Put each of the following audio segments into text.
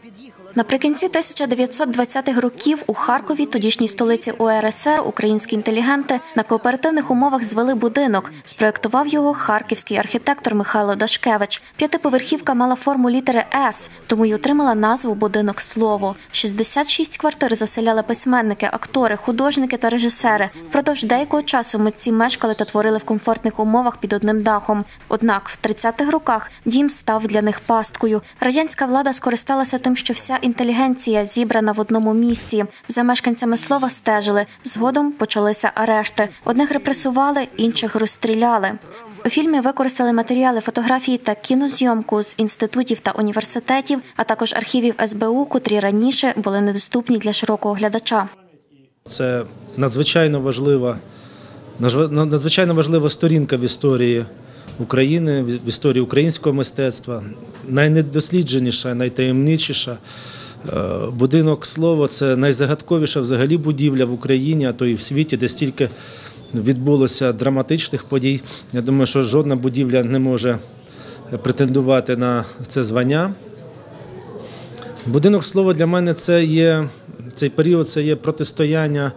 Наприкінці 1920-х років у Харкові, тодішній столиці УРСР, українські інтелігенти на кооперативних умовах звели будинок. Спроєктував його харківський архітектор Михайло Дашкевич. П'ятиповерхівка мала форму літери «С», тому й отримала назву «Будинок Слово». 66 квартир заселяли письменники, актори, художники та режисери. Впродовж деякого часу митці мешкали та творили в комфортних умовах під одним дахом. Однак в 30-х роках дім став для них пасткою. Радянська влада скористалася тим, що вся інтелігенція зібрана в одному місці. За мешканцями Слова стежили. Згодом почалися арешти. Одних репресували, інших розстріляли. У фільмі використали матеріали фотографії та кінозйомку з інститутів та університетів, а також архівів СБУ, котрі раніше були недоступні для широкого глядача. Це надзвичайно важлива сторінка в історії України, в історії українського мистецтва, найнедослідженіша, найтаємничіша. Будинок Слово – це найзагадковіша взагалі будівля в Україні, а то і в світі, де стільки відбулося драматичних подій. Я думаю, що жодна будівля не може претендувати на це звання. Будинок Слово для мене цей період це є протистояння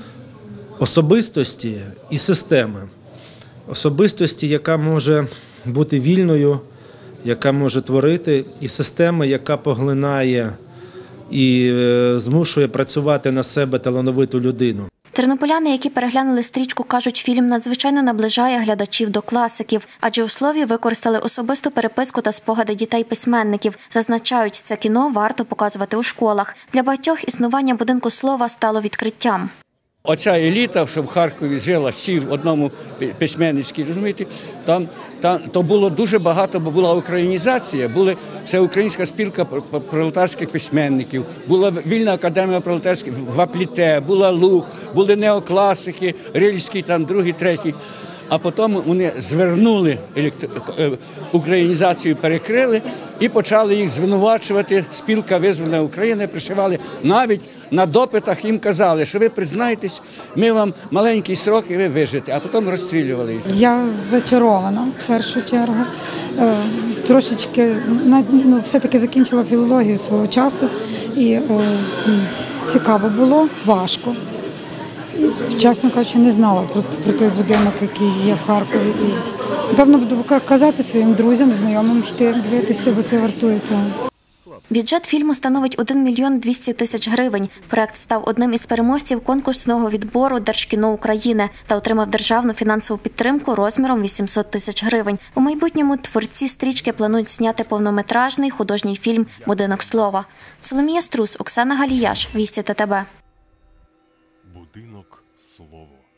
особистості і системи. Особистості, яка може бути вільною, яка може творити, і системи, яка поглинає і змушує працювати на себе талановиту людину. Тернополяни, які переглянули стрічку, кажуть, фільм надзвичайно наближає глядачів до класиків, адже у Слові використали особисту переписку та спогади дітей-письменників. Зазначають, це кіно варто показувати у школах. Для багатьох існування будинку Слова стало відкриттям. Оця еліта, що в Харкові жила всі в одному письменницькій, розумієте, то було дуже багато, бо була українізація, була всеукраїнська спілка пролетарських письменників, була вільна академія пролетарських в Апліте, була Луг, були неокласики, Рильський, там другий, третій. А потім вони звернули українізацію, перекрили і почали їх звинувачувати. Спілка визвольна України пришивали. Навіть на допитах їм казали, що ви признаєтесь, ми вам маленький срок і ви вижите, а потім розстрілювали їх. Я зачарована в першу чергу. Трошечки, все-таки закінчила філологію свого часу і цікаво було, важко. І, чесно кажучи, не знала про той будинок, який є в Харкові. І, напевно, буду казати своїм друзям, знайомим, йти дивитися, бо це вартує того. Бюджет фільму становить 1 мільйон 200 тисяч гривень. Проект став одним із переможців конкурсного відбору Держкіно України та отримав державну фінансову підтримку розміром 800 тисяч гривень. У майбутньому творці стрічки планують зняти повнометражний художній фільм «Будинок Слова». Соломія Струс, Оксана Галіяш, Вісті ТТБ. Будинок Слово.